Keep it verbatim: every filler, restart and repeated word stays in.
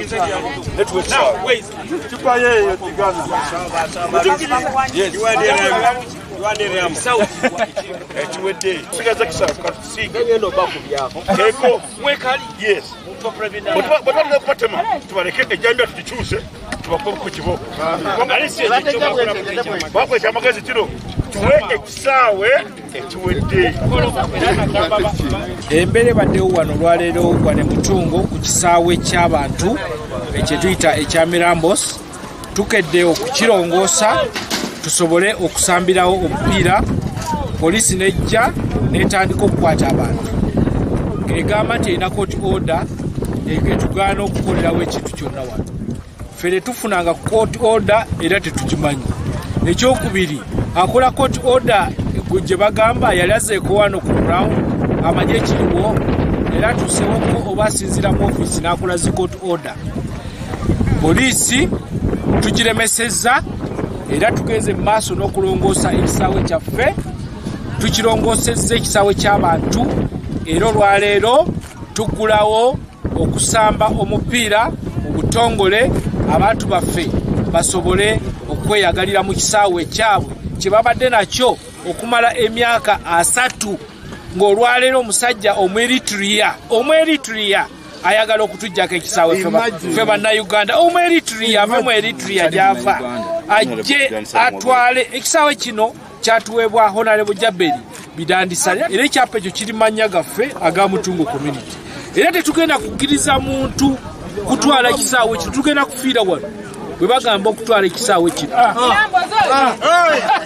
Network now, wait. Chupa yeye tigana. Yes, you are there. You are there. South. Echiwedde. Sigaza kisa katusiga. Ngendo baku byako. Keko. Mwekali. Yes. But but what patema? Tubaleke ejanja tukichuse. Tubako ku kiboko. Alisi ekicho bako chamagazi kiro. Tuwe ekisawe echiwedde. Embere baddewo wano lwaleero wane Mutungo ku kisaawe ky'abantu ekye tuyita ekya Mirambos. Tukedde okukirongoosa tusobole okusambirawo omupiira. Poliisi nejja netandika okukwata abantu. Egamba nti erina court order egetugaana okukolerawo ekintu kyonna wano. Fere tufunanga court order era tetugimanyi. Ekyokubiri akola court order gye bagamba yali azeeko wano ku ground amagye kiriwo era tusewoko oba asinzira mu office n'akola zi court order. Poliisi tugiremesezza era tugenze mu maaso n'okulongoosa ekisaawe kyaffe. Tukirongoosezza ekisaawe ky'abantu era olwaleero tuggulawo okusamba omupiira mu butongole abantu baffe basobole okweyagalira mu kisaawe kyabwe kye babadde nakyo okumala emyaka asatu ng'olwaleero omusajja Omweritria Omweritria ayagala okutujjako ekisaawe ffe bannayuganda. Omweritria ave mu Eritria gy'ava ajje atwale ekisaawe kino kyatuweebwa Honorable Jaberi Bidandisa era ekyapa ekyo kiri mannya gaffe aga Mutungo community. Era tetugenda kukkiriza muntu kutwala ekisaawe kino, tugenda kufiira wano bwe bagamba okutwala ekisaawe kino.